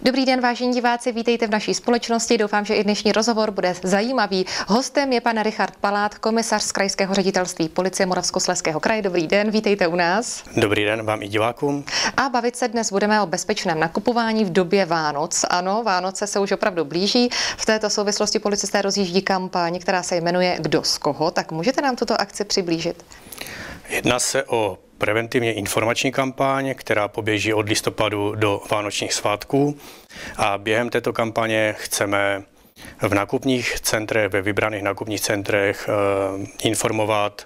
Dobrý den, vážení diváci, vítejte v naší společnosti. Doufám, že i dnešní rozhovor bude zajímavý. Hostem je pan Richard Palát, komisař z Krajského ředitelství policie Moravskoslezského kraje. Dobrý den, vítejte u nás. Dobrý den vám i divákům. A bavit se dnes budeme o bezpečném nakupování v době Vánoc. Ano, Vánoce se už opravdu blíží. V této souvislosti policisté rozjíždí kampaň, která se jmenuje Kdo z koho. Tak můžete nám tuto akci přiblížit? Jedná se o preventivně informační kampaň, která poběží od listopadu do vánočních svátků. A během této kampaně chceme v nákupních centrech, ve vybraných nákupních centrech informovat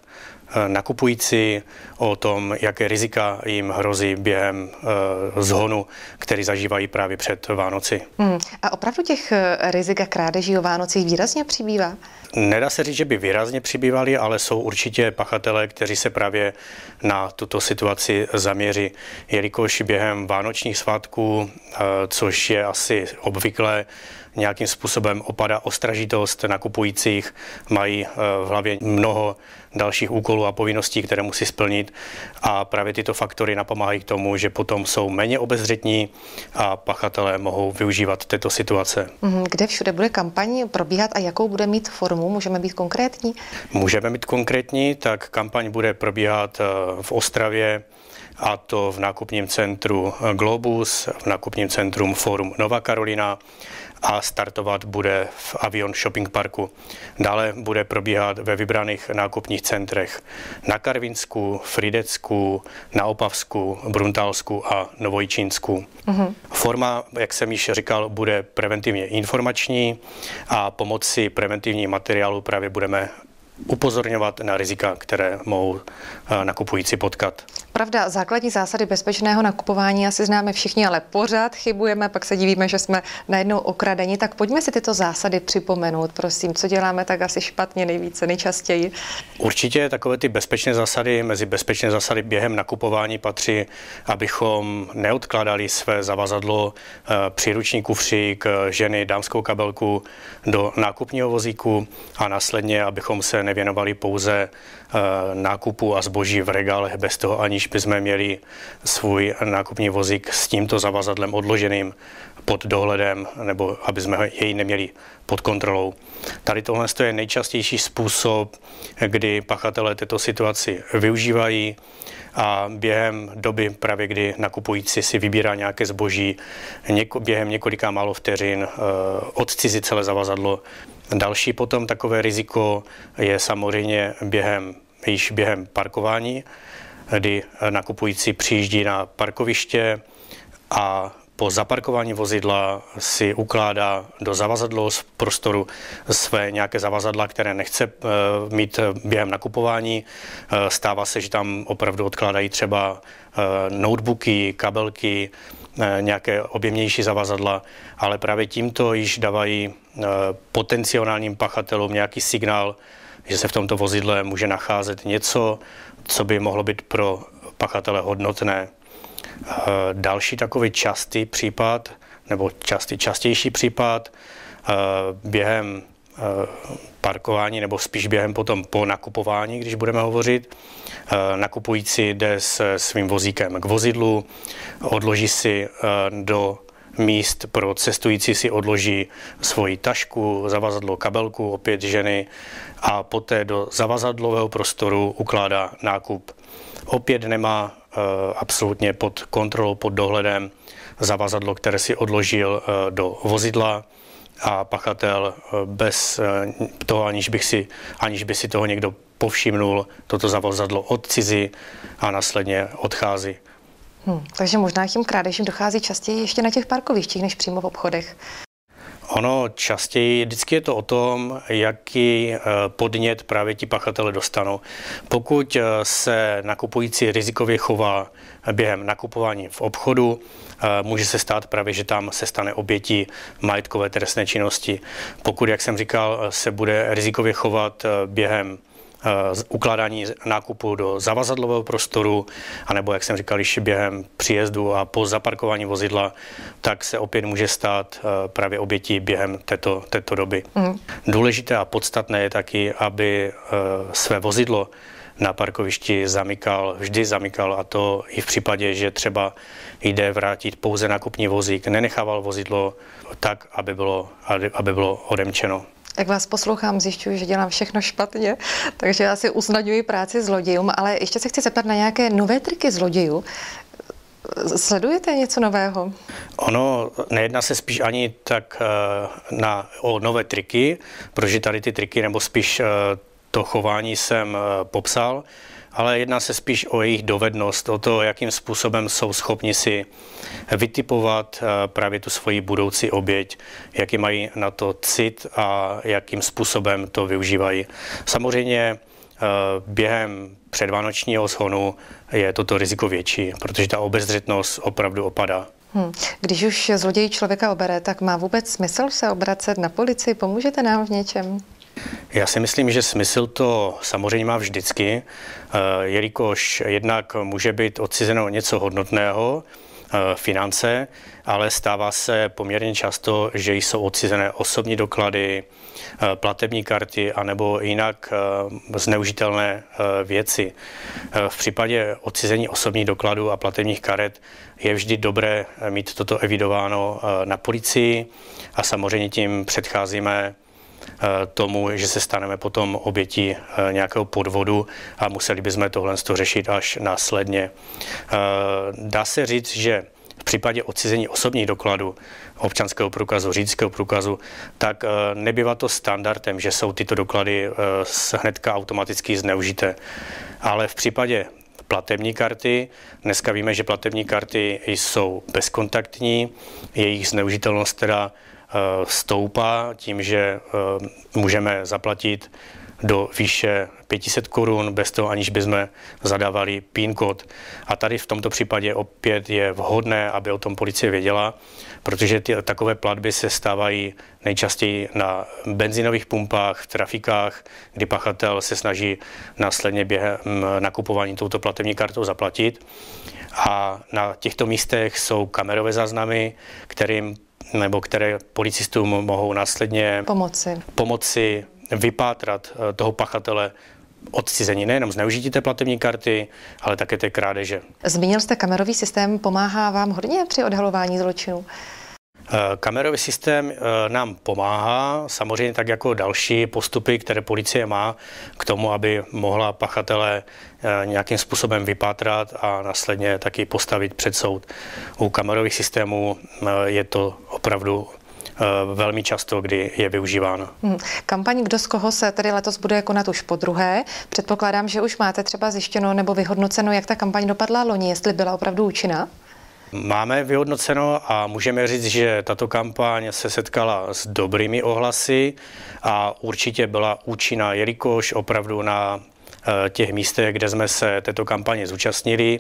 nakupující o tom, jaké rizika jim hrozí během zhonu, který zažívají právě před Vánoci. A opravdu těch rizik a krádeží o Vánocích výrazně přibývá? Nedá se říct, že by výrazně přibývali, ale jsou určitě pachatelé, kteří se právě na tuto situaci zaměří, jelikož během vánočních svátků, což je asi obvyklé, nějakým způsobem opadá ostražitost nakupujících, mají v hlavě mnoho dalších úkolů a povinností, které musí splnit, a právě tyto faktory napomáhají k tomu, že potom jsou méně obezřetní a pachatelé mohou využívat této situace. Kde všude bude kampaň probíhat a jakou bude mít formu? Můžeme být konkrétní? Můžeme být konkrétní, tak kampaň bude probíhat v Ostravě, a to v nákupním centru Globus, v nákupním centrum Forum Nová Karolina, a startovat bude v Avion Shopping Parku. Dále bude probíhat ve vybraných nákupních centrech na Karvinsku, Frýdecku, na Opavsku, Bruntálsku a Novojičínsku. Forma, jak jsem již říkal, bude preventivně informační a pomocí preventivních materiálů právě budeme upozorňovat na rizika, které mohou nakupující potkat. Pravda, základní zásady bezpečného nakupování asi známe všichni, ale pořád chybujeme, pak se divíme, že jsme najednou okradeni. Tak pojďme si tyto zásady připomenout, prosím. Co děláme tak asi špatně nejvíce, nejčastěji? Určitě takové ty bezpečné zásady, mezi bezpečné zásady během nakupování patří, abychom neodkládali své zavazadlo, příruční kufřík, ženy, dámskou kabelku do nákupního vozíku a následně, abychom se nevěnovali pouze nákupu a zboží v regálech bez toho, aniž bychom měli svůj nákupní vozík s tímto zavazadlem odloženým pod dohledem, nebo aby jsme jej neměli pod kontrolou. Tady tohle je nejčastější způsob, kdy pachatelé této situaci využívají a během doby, právě kdy nakupující si vybírá nějaké zboží, během několika málo vteřin odcizí celé zavazadlo. Další potom takové riziko je samozřejmě během parkování, kdy nakupující přijíždí na parkoviště a po zaparkování vozidla si ukládá do zavazadlového prostoru své nějaké zavazadla, které nechce mít během nakupování. Stává se, že tam opravdu odkládají třeba notebooky, kabelky, nějaké objemnější zavazadla, ale právě tímto již dávají potenciálním pachatelům nějaký signál, že se v tomto vozidle může nacházet něco, co by mohlo být pro pachatele hodnotné. Další takový častý případ, nebo častější případ během parkování, nebo spíš během potom po nakupování, když budeme hovořit. Nakupující jde s svým vozíkem k vozidlu, odloží si do míst pro cestující, si odloží svoji tašku, zavazadlo, kabelku, opět ženy, a poté do zavazadlového prostoru ukládá nákup. Opět nemá absolutně pod kontrolou, pod dohledem zavazadlo, které si odložil do vozidla, a pachatel bez toho, aniž by si toho někdo povšimnul, toto zavazadlo odcizí a následně odchází. Takže možná k těm krádežím dochází častěji ještě na těch parkovištích, než přímo v obchodech. Ono častěji, vždycky je to o tom, jaký podnět právě ti pachatele dostanou. Pokud se nakupující rizikově chová během nakupování v obchodu, může se stát právě, že tam se stane obětí majetkové trestné činnosti. Pokud, jak jsem říkal, se bude rizikově chovat během ukládání nákupu do zavazadlového prostoru, anebo, jak jsem říkal, již během příjezdu a po zaparkování vozidla, tak se opět může stát právě obětí během této doby. Důležité a podstatné je taky, aby své vozidlo na parkovišti vždy zamykal, a to i v případě, že třeba jde vrátit pouze nákupní vozík, nenechával vozidlo tak, aby bylo odemčeno. Jak vás poslouchám, zjišťuji, že dělám všechno špatně, takže já si usnadňuji práci zlodějům, ale ještě se chci zeptat na nějaké nové triky zlodějů. Sledujete něco nového? Ono nejedná se spíš ani tak o nové triky, protože tady ty triky, nebo spíš to chování jsem popsal, ale jedná se spíš o jejich dovednost, o to, jakým způsobem jsou schopni si vytipovat právě tu svoji budoucí oběť, jaký mají na to cit a jakým způsobem to využívají. Samozřejmě během předvánočního shonu je toto riziko větší, protože ta obezřetnost opravdu opadá. Když už zloděj člověka obere, tak má vůbec smysl se obracet na policii? Pomůžete nám v něčem? Já si myslím, že smysl to samozřejmě má vždycky, jelikož jednak může být odcizeno něco hodnotného, finance, ale stává se poměrně často, že jsou odcizené osobní doklady, platební karty anebo jinak zneužitelné věci. V případě odcizení osobních dokladů a platebních karet je vždy dobré mít toto evidováno na policii a samozřejmě tím předcházíme tomu, že se staneme potom obětí nějakého podvodu a museli bychom tohle řešit až následně. Dá se říct, že v případě odcizení osobních dokladů, občanského průkazu, řidičského průkazu, tak nebývá to standardem, že jsou tyto doklady hnedka automaticky zneužité. Ale v případě platební karty, dneska víme, že platební karty jsou bezkontaktní, jejich zneužitelnost teda stoupá tím, že můžeme zaplatit do výše 500 korun, bez toho, aniž bychom zadávali PIN kód. A tady v tomto případě opět je vhodné, aby o tom policie věděla, protože takové platby se stávají nejčastěji na benzínových pumpách, v trafikách, kdy pachatel se snaží následně během nakupování touto platební kartou zaplatit. A na těchto místech jsou kamerové záznamy, které policistům mohou následně pomoci vypátrat toho pachatele odcizení nejenom zneužití té platební karty, ale také té krádeže. Zmínil jste kamerový systém, pomáhá vám hodně při odhalování zločinů? Kamerový systém nám pomáhá, samozřejmě tak jako další postupy, které policie má k tomu, aby mohla pachatele nějakým způsobem vypátrat a následně taky postavit před soud. U kamerových systémů je to opravdu velmi často, kdy je využíváno. Kampaň Kdo z koho se tedy letos bude konat už podruhé. Předpokládám, že už máte třeba zjištěno nebo vyhodnoceno, jak ta kampaň dopadla loni, jestli byla opravdu účinná? Máme vyhodnoceno a můžeme říct, že tato kampaň se setkala s dobrými ohlasy a určitě byla účinná, jelikož opravdu na těch místech, kde jsme se této kampaně zúčastnili,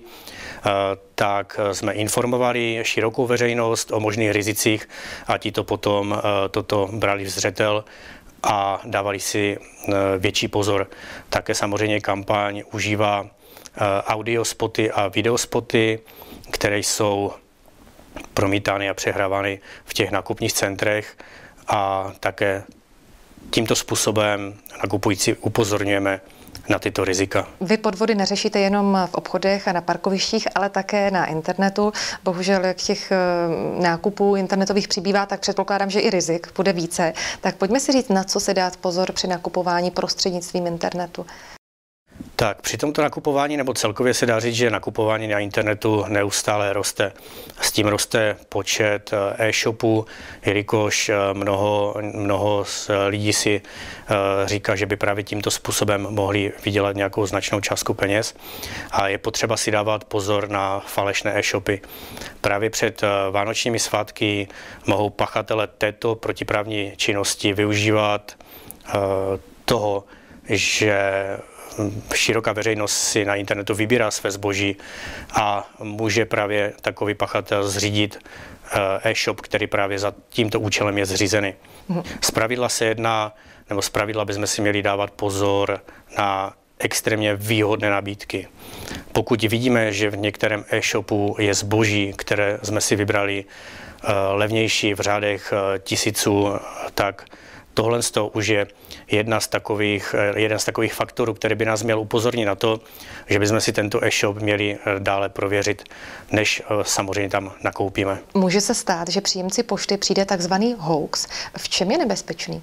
tak jsme informovali širokou veřejnost o možných rizicích a ti to potom toto brali v zřetel a dávali si větší pozor. Také samozřejmě kampaň užívá audiospoty a videospoty, které jsou promítány a přehrávány v těch nákupních centrech a také tímto způsobem nakupující upozorňujeme na tyto rizika. Vy podvody neřešíte jenom v obchodech a na parkovištích, ale také na internetu. Bohužel, jak těch nákupů internetových přibývá, tak předpokládám, že i rizik bude více. Tak pojďme si říct, na co se dát pozor při nakupování prostřednictvím internetu. Tak při tomto nakupování, nebo celkově se dá říct, že nakupování na internetu neustále roste. S tím roste počet e-shopů, jelikož mnoho lidí si říká, že by právě tímto způsobem mohli vydělat nějakou značnou částku peněz. A je potřeba si dávat pozor na falešné e-shopy. Právě před vánočními svátky mohou pachatele této protiprávní činnosti využívat toho, že široká veřejnost si na internetu vybírá své zboží a může právě takový pachatel zřídit e-shop, který právě za tímto účelem je zřízený. Zpravidla se jedná, nebo zpravidla bychom si měli dávat pozor na extrémně výhodné nabídky. Pokud vidíme, že v některém e-shopu je zboží, které jsme si vybrali levnější v řádech tisíců, tak tohle už je jeden z takových faktorů, který by nás měl upozornit na to, že bychom si tento e-shop měli dále prověřit, než samozřejmě tam nakoupíme. Může se stát, že příjemci pošty přijde takzvaný hoax. V čem je nebezpečný?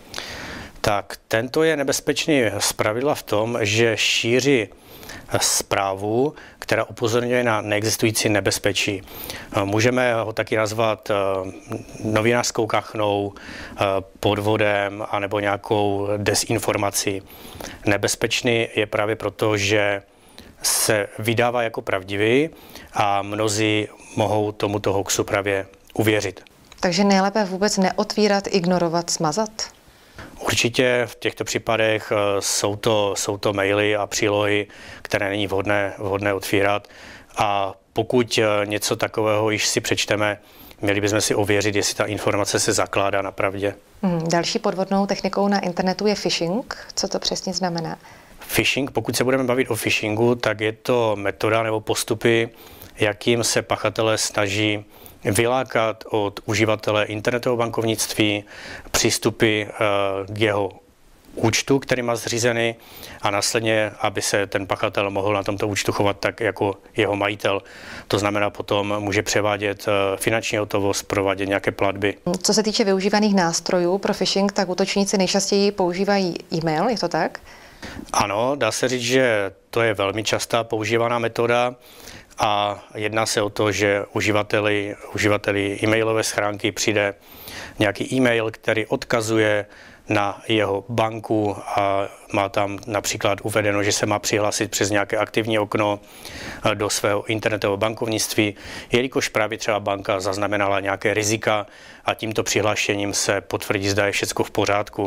Tak tento je nebezpečný zpravidla v tom, že šíří zprávu, která upozorňuje na neexistující nebezpečí. Můžeme ho taky nazvat novinářskou kachnou, podvodem anebo nějakou dezinformací. Nebezpečný je právě proto, že se vydává jako pravdivý a mnozí mohou tomuto hoaxu právě uvěřit. Takže nejlépe vůbec neotvírat, ignorovat, smazat? Určitě v těchto případech jsou to maily a přílohy, které není vhodné otvírat. A pokud něco takového již si přečteme, měli bychom si ověřit, jestli ta informace se zakládá na pravdě. Další podvodnou technikou na internetu je phishing. Co to přesně znamená? Phishing, pokud se budeme bavit o phishingu, tak je to metoda nebo postupy, jakým se pachatelé snaží vylákat od uživatele internetového bankovnictví přístupy k jeho účtu, který má zřízený, a následně, aby se ten pachatel mohl na tomto účtu chovat tak jako jeho majitel. To znamená, potom může převádět finanční hotovost, provádět nějaké platby. Co se týče využívaných nástrojů pro phishing, tak útočníci nejčastěji používají e-mail, je to tak? Ano, dá se říct, že to je velmi častá používaná metoda. A jedná se o to, že uživateli e-mailové schránky přijde nějaký e-mail, který odkazuje na jeho banku a má tam například uvedeno, že se má přihlásit přes nějaké aktivní okno do svého internetového bankovnictví, jelikož právě třeba banka zaznamenala nějaké rizika a tímto přihlášením se potvrdí, zda je všechno v pořádku.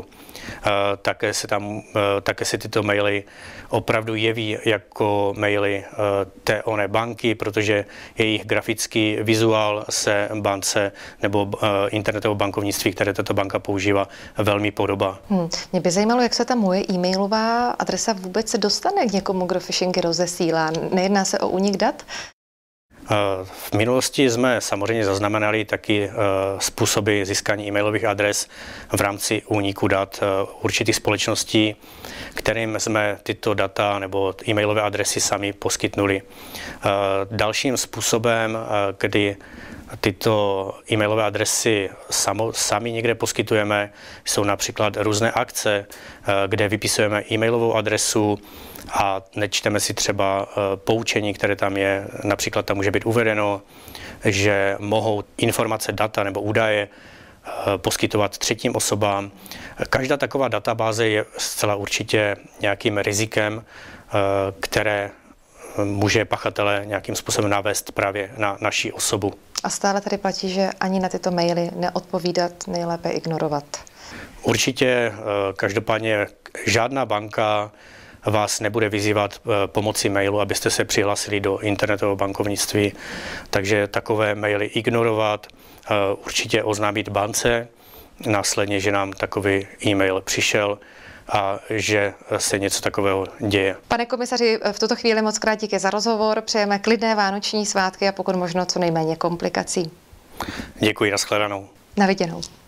Také se tyto maily opravdu jeví jako maily té oné banky, protože jejich grafický vizuál se bance nebo internetového bankovnictví, které tato banka používá, velmi podobá. Mě by zajímalo, jak se ta moje e-mailová adresa vůbec se dostane k někomu, kdo phishingy rozesílá. Nejedná se o únik dat? V minulosti jsme samozřejmě zaznamenali taky způsoby získání e-mailových adres v rámci úniku dat určitých společností, kterým jsme tyto data nebo e-mailové adresy sami poskytnuli. Dalším způsobem, kdy tyto e-mailové adresy sami někde poskytujeme, jsou například různé akce, kde vypisujeme e-mailovou adresu a nečteme si třeba poučení, které tam je. Například tam může být uvedeno, že mohou informace, data nebo údaje poskytovat třetím osobám. Každá taková databáze je zcela určitě nějakým rizikem, které může pachatele nějakým způsobem navést právě na naši osobu. A stále tady platí, že ani na tyto maily neodpovídat, nejlépe ignorovat. Určitě, každopádně žádná banka vás nebude vyzývat pomocí mailu, abyste se přihlásili do internetového bankovnictví, takže takové maily ignorovat, určitě oznámit bance, následně, že nám takový e-mail přišel a že se něco takového děje. Pane komisaři, v tuto chvíli moc krát díky za rozhovor, přejeme klidné vánoční svátky a pokud možno co nejméně komplikací. Děkuji, nashledanou. Na viděnou.